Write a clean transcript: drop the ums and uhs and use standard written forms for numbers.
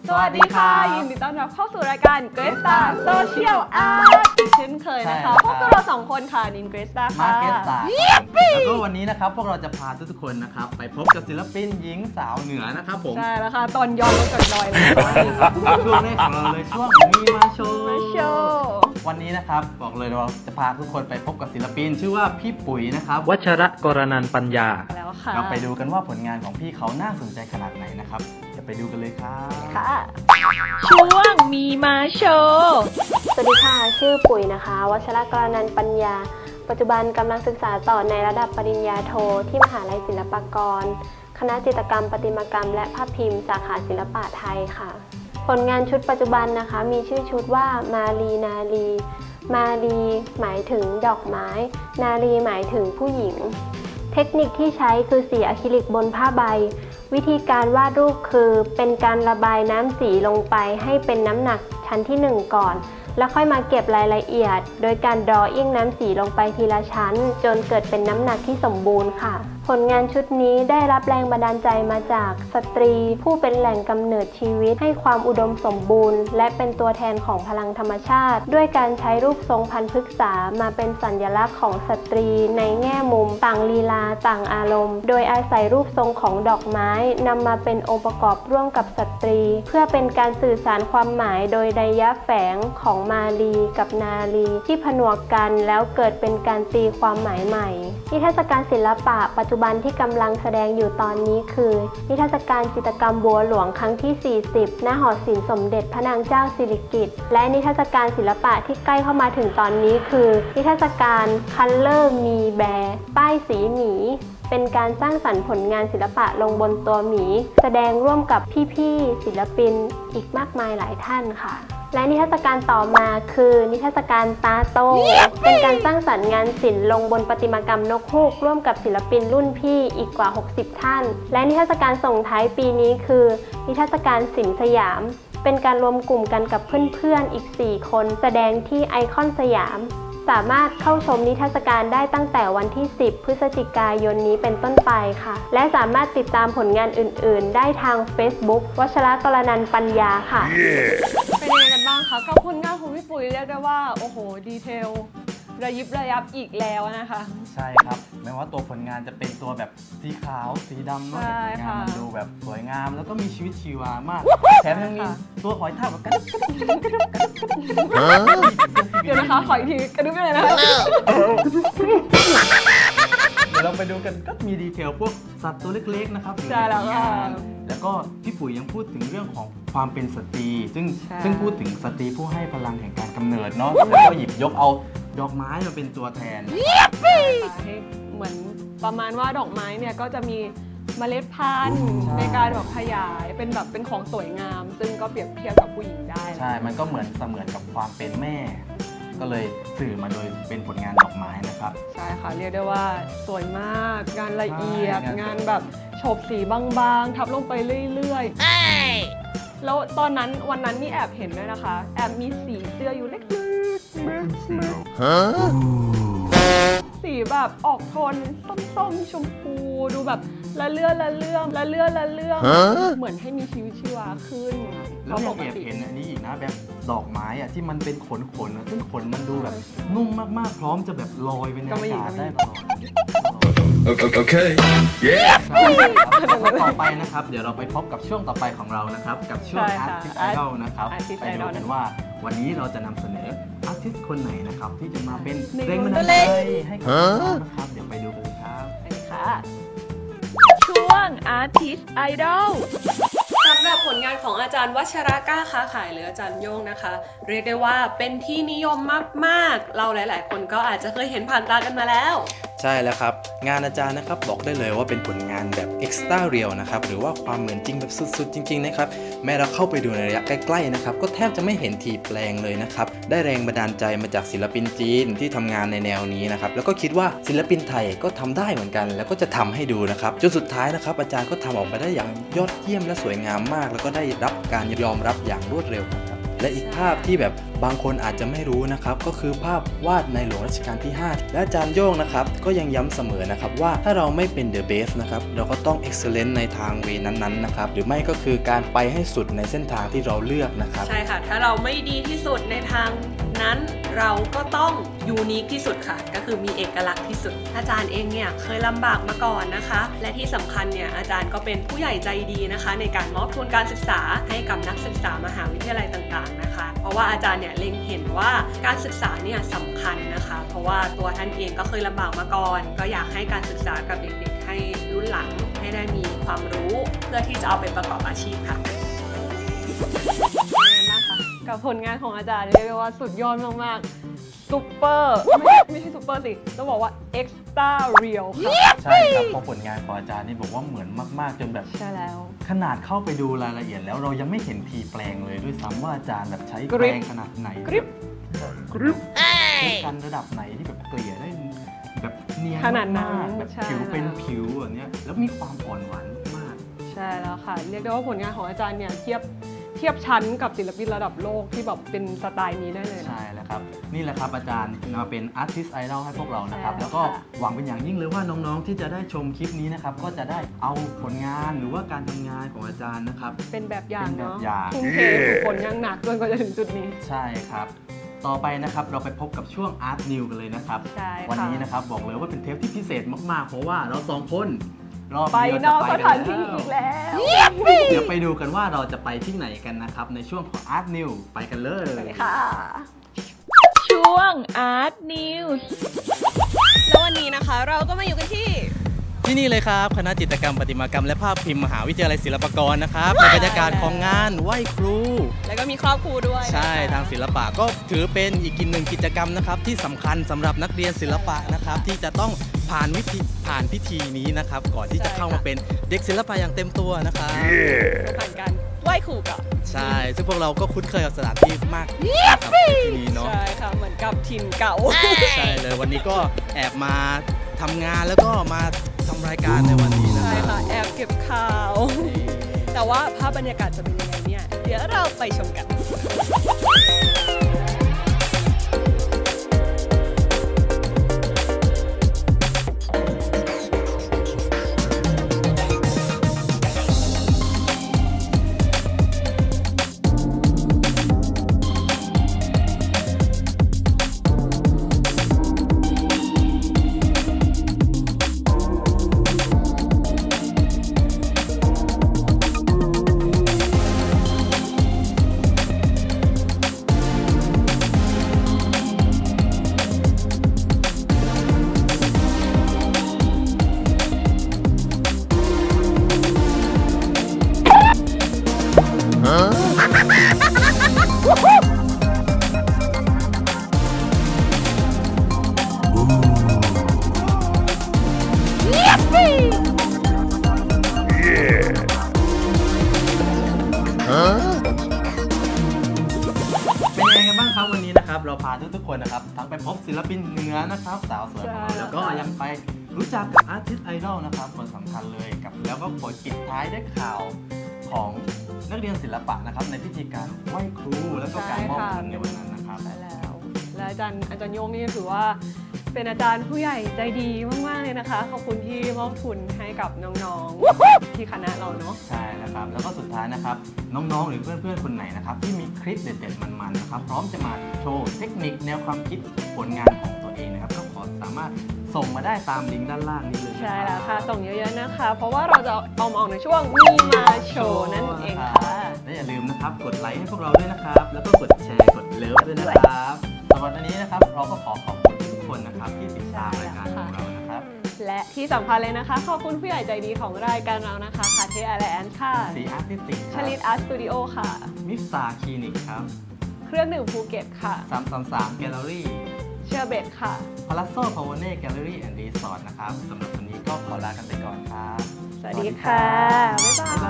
สวัสดีค่ะยินดีต้อนรับเข้าสู่รายการ Gresta Social Art เช่นเคยนะคะพวกเรา2คนค่ะนิน Gresta ค่ะมาเกสตาแล้วก็วันนี้นะครับพวกเราจะพาทุกคนนะครับไปพบกับศิลปินหญิงสาวเหนือนะครับผมใช่แล้วค่ะตอนย้อนรถจดดอยเลยช่วงแรกของเราเลยช่วงมีมาโชว์วันนี้นะครับบอกเลยเราจะพาทุกคนไปพบกับศิลปินชื่อว่าพี่ปุ๋ยนะครับวัชระกรนันต์ปัญญาแล้วค่ะเราไปดูกันว่าผลงานของพี่เขาน่าสนใจขนาดไหนนะครับจะไปดูกันเลยครับค่ะช่วงมีมาโชว์สวัสดีค่ะชื่อปุ๋ยนะคะวัชระกรนันต์ปัญญาปัจจุบันกำลังศึกษาต่อในระดับปริญญาโทที่มหาลัยศิลปากรคณะจิตรกรรมประติมากรรมและภาพพิมพ์สาขาศิลปะไทยค่ะผลงานชุดปัจจุบันนะคะมีชื่อชุดว่ามาลีนาลีมาลีหมายถึงดอกไม้นาลีหมายถึงผู้หญิงเทคนิคที่ใช้คือสีอะคริลิกบนผ้าใบวิธีการวาดรูปคือเป็นการระบายน้ำสีลงไปให้เป็นน้ำหนักชั้นที่1ก่อนแล้วค่อยมาเก็บรายละเอียดโดยการดรออิ่งน้ำสีลงไปทีละชั้นจนเกิดเป็นน้ำหนักที่สมบูรณ์ค่ะผลงานชุดนี้ได้รับแรงบันดาลใจมาจากสตรีผู้เป็นแหล่งกำเนิดชีวิตให้ความอุดมสมบูรณ์และเป็นตัวแทนของพลังธรรมชาติด้วยการใช้รูปทรงพันธุ์พฤกษามาเป็นสัญลักษณ์ของสตรีในแง่มุมต่างลีลาต่างอารมณ์โดยอาศัยรูปทรงของดอกไม้นำมาเป็นองค์ประกอบร่วมกับสตรีเพื่อเป็นการสื่อสารความหมายโดยนัยยะแฝงของมาลีกับนาลีที่ผนวกกันแล้วเกิดเป็นการตีความหมายใหม่นิทรรศการศิลปะปัจจุบันที่กำลังแสดงอยู่ตอนนี้คือนิทรรศการจิตรกรรมบัวหลวงครั้งที่40ณหอศิลป์สมเด็จพระนางเจ้าสิริกิติ์และนิทรรศการศิลปะที่ใกล้เข้ามาถึงตอนนี้คือนิทรรศการ Color Me Bear ป้ายสีหมีเป็นการสร้างสรรค์ผลงานศิลปะลงบนตัวหมีแสดงร่วมกับพี่ๆศิลปินอีกมากมายหลายท่านค่ะและนิทรรศการต่อมาคือนิทรรศการตาโตเป็นการสร้างสรรค์งานศิลป์ลงบนประติมากรรมนกฮูกร่วมกับศิลปินรุ่นพี่อีกกว่า60ท่านและนิทรรศการส่งท้ายปีนี้คือนิทรรศการศิลป์สยามเป็นการรวมกลุ่มกันกับเพื่อนๆอีก4คนแสดงที่ไอคอนสยามสามารถเข้าชมนิทรรศการได้ตั้งแต่วันที่10พฤศจิกายนนี้เป็นต้นไปค่ะและสามารถติดตามผลงานอื่นๆได้ทาง Facebook วัชระกรนันต์ปัญญาค่ะเป็นยังไงกันบ้างคะกับผลงานของพี่ปุ๋ยเรียกได้ว่าโอ้โหดีเทลระยิบระยับอีกแล้วนะคะใช่ครับแม้ว่าตัวผลงานจะเป็นตัวแบบสีขาวสีดำเนาะผลงานมันดูแบบสวยงามแล้วก็มีชีวิตชีวามากแถมยังมีตัวหอยทากแบบกระดุกเดี๋ยวนะคะขออีกทีกระดุกเลยนะคะเดี๋ยวเราไปดูกันก็มีดีเทลพวกสัตว์ตัวเล็กๆนะครับใช่แล้วค่ะแล้วก็พี่ปุ๋ยยังพูดถึงเรื่องของความเป็นสตรีซึ่งพูดถึงสตรีผู้ให้พลังแห่งการกำเนิดเนาะแล้วก็หยิบยกเอาดอกไม้มาเป็นตัวแทนเหมือนประมาณว่าดอกไม้เนี่ยก็จะมีเมล็ดพันธุ์ในการแบบขยายเป็นของสวยงามซึ่งก็เปรียบเทียบกับผู้หญิงได้ใช่มันก็เหมือนกับความเป็นแม่ก็เลยสื่อมาโดยเป็นผลงานดอกไม้นะครับใช่ค่ะเรียกได้ว่าสวยมากงานละเอียดงานแบบโฉบสีบางๆทับลงไปเรื่อยๆแล้วตอนนั้นวันนั้นนี่แอบเห็นด้วยนะคะแอบมีสีเสื้ออยู่เล็กๆสีแบบออกโทนส้มๆชมพูดูแบบละเลื่อนเหมือนให้มีชีวิตชีวาขึ้นแล้วยังแอบเห็นอันนี้อีกนะแบบดอกไม้อะที่มันเป็นขนซึ่งขนมันดูแบบนุ่มมากๆพร้อมจะแบบลอยไปในอากาศได้ตลอดโอเคต่อไปนะครับเดี๋ยวเราไปพบกับช่วงต่อไปของเรานะครับกับช่วง Artist Idol นะครับไปดูกันว่าวันนี้เราจะนำเสนออาร์ติสต์คนไหนนะครับที่จะมาเป็นแรงบันดาลใจให้กับเรานะครับเดี๋ยวไปดูกันเลยครับไปค่ะช่วง Artist Idol สำหรับผลงานของอาจารย์วัชระกล้าค้าขายหรืออาจารย์โย่งนะคะเรียกได้ว่าเป็นที่นิยมมากๆเราหลายๆคนก็อาจจะเคยเห็นผ่านตากันมาแล้วใช่แล้วครับงานอาจารย์นะครับบอกได้เลยว่าเป็นผลงานแบบ extra real นะครับหรือว่าความเหมือนจริงแบบสุดๆจริงๆนะครับแม้เราเข้าไปดูในระยะใกล้ๆนะครับก็แทบจะไม่เห็นทีแปลงเลยนะครับได้แรงบันดาลใจมาจากศิลปินจีนที่ทำงานในแนวนี้นะครับแล้วก็คิดว่าศิลปินไทยก็ทำได้เหมือนกันแล้วก็จะทำให้ดูนะครับจนสุดท้ายนะครับอาจารย์ก็ทำออกมาได้อย่างยอดเยี่ยมและสวยงามมากแล้วก็ได้รับการยอมรับอย่างรวดเร็วนะครับและอีกภาพที่แบบบางคนอาจจะไม่รู้นะครับก็คือภาพวาดในหลวงรัชกาลที่ 5 และอาจารย์โย่งนะครับก็ยังย้ำเสมอนะครับว่าถ้าเราไม่เป็น the best นะครับเราก็ต้อง excellent ในทางเวนั้นๆนะครับหรือไม่ก็คือการไปให้สุดในเส้นทางที่เราเลือกนะครับใช่ค่ะถ้าเราไม่ดีที่สุดในทางนั้นเราก็ต้องยูนิคที่สุดค่ะก็คือมีเอกลักษณ์ที่สุดอาจารย์เองเนี่ยเคยลำบากมาก่อนนะคะและที่สำคัญเนี่ยอาจารย์ก็เป็นผู้ใหญ่ใจดีนะคะในการมอบทุนการศึกษาให้กับนักศึกษามหาวิทยาลัยต่างๆนะคะเพราะว่าอาจารย์เนี่ยเล็งเห็นว่าการศึกษาเนี่ยสำคัญนะคะเพราะว่าตัวท่านเองก็เคยลำบากมาก่อนก็อยากให้การศึกษากับเด็กๆให้รุ่นหลังให้ได้มีความรู้เพื่อที่จะเอาไปประกอบอาชีพค่ะกับผลงานของอาจารย์เรียกว่าสุดยอดมากๆซุปเปอร์ไม่ใช่ซุปเปอร์สิต้องบอกว่าเอ็กซ์ตร้าเรียลค่ะใช่ครับเพราะผลงานของอาจารย์นี่บอกว่าเหมือนมากๆจนแบบใช่แล้วขนาดเข้าไปดูรายละเอียดแล้วเรายังไม่เห็นทีแปลงเลยด้วยซ้ำว่าอาจารย์แบบใช้แปลงขนาดไหนกริบใช้กันระดับไหนที่แบบเกลี่ยได้แบบเนียนขนาดนั้นแบบผิวเป็นผิวแบบนี้แล้วมีความอ่อนหวานมากใช่แล้วค่ะเรียกได้ว่าผลงานของอาจารย์เนี่ยเทียบชั้นกับศิลปินระดับโลกที่แบบเป็นสไตล์นี้ได้เลยใช่แล้วครับนี่แหละครับอาจารย์มาเป็นอาร์ติสต์ไอดอลให้พวกเรานะครับแล้วก็หวังเป็นอย่างยิ่งเลยว่าน้องๆที่จะได้ชมคลิปนี้นะครับก็จะได้เอาผลงานหรือว่าการทำงานของอาจารย์นะครับเป็นแบบอย่างเนาะทุ่มเทผลงานหนักจนกว่าจะถึงจุดนี้ใช่ครับต่อไปนะครับเราไปพบกับช่วง Art New กันเลยนะครับวันนี้นะครับบอกเลยว่าเป็นเทปที่พิเศษมากๆเพราะว่าเรา2คนไปนอกสถานที่อีกแล้วเดี๋ยวไปดูกันว่าเราจะไปที่ไหนกันนะครับในช่วงของ Art New ไปกันเลยค่ะช่วง Art News แล้ววันนี้นะคะเราก็มาอยู่กันที่นี่เลยครับคณะจิตรกรรมประติมากรรมและภาพพิมพ์มหาวิทยาลัยศิลปากรนะครับในบรรยากาศของงานไหว้ครูแล้วก็มีครอบครูด้วยใช่ทางศิลปะก็ถือเป็นอีกหนึ่งกิจกรรมนะครับที่สำคัญสำหรับนักเรียนศิลปะนะครับที่จะต้องผ่านพิธีนี้นะครับก่อนที่จะเข้ามาเป็นเด็กศิลปะอย่างเต็มตัวนะครับผ่านการไหว้ครูก่อนใช่ซึ่งพวกเราก็คุ้นเคยกับสถานที่มากกับที่นี้เนาะใช่ค่ะเหมือนกับถิ่นเก่าใช่เลยวันนี้ก็แอบมาทำงานแล้วก็มาทำรายการในวันนี้นะใช่ค่ะแอบเก็บข่าวแต่ว่าภาพบรรยากาศจะเป็นยังไงเนี่ยเดี๋ยวเราไปชมกันเราพาทุกๆคนนะครับทั้งไปพบศิลปินเหนือนะครับสาวสวยของเราแล้วก็ยังไปรู้จักกับอาร์ติสต์ไอดอลนะครับคนสำคัญเลยกับแล้วก็ปิดท้ายด้วยข่าวของนักเรียนศิลปะนะครับในพิธีการไหว้ครูแล้วก็การมอบทุนในวันนั้นนะครับใช่แล้วและอาจารย์โยงนี่ถือว่าเป็นอาจารย์ผู้ใหญ่ใจดีมากๆเลยนะคะขอบคุณที่มอบทุนให้กับน้องๆที่คณะเราเนาะใช่นะครับแล้วก็สุดท้ายนะครับน้องๆหรือเพื่อนๆคนไหนนะครับที่มีคลิปเด็ดๆมันๆนะครับพร้อมจะมาโชว์เทคนิคแนวความคิดผลงานของตัวเองนะครับก็ขอสามารถส่งมาได้ตามลิงก์ด้านล่างนี้เลยใช่แล้วค่ะส่งเยอะๆนะคะเพราะว่าเราจะเอามาออกในช่วงมีมาโชว์นั่นเองค่ะและอย่าลืมนะครับกดไลค์ให้พวกเราด้วยนะครับแล้วก็กดแชร์กดเลิฟด้วยนะครับสำหรับวันนี้นะครับเราก็ขอบคุณทุกคนนะครับที่ติดตามรายการของเรานะครับและที่สำคัญเลยนะคะขอบคุณผู้ใหญ่ใจดีของรายการเรานะคะคาเทไอแลนด์ค่ะซีอาร์ติสติกชลิตอาร์ตสตูดิโอค่ะมิสตาคลินิกครับเครื่องดื่มภูเก็ตค่ะ 333แกลเลอรี่เชอร์เบตค่ะพาราโซพาวเวเน่แกลเลอรี่แอนด์รีสอร์ทนะครับสำหรับวันนี้ก็ขอลากันไปก่อนครับสวัสดีค่ะบ๊ายบาย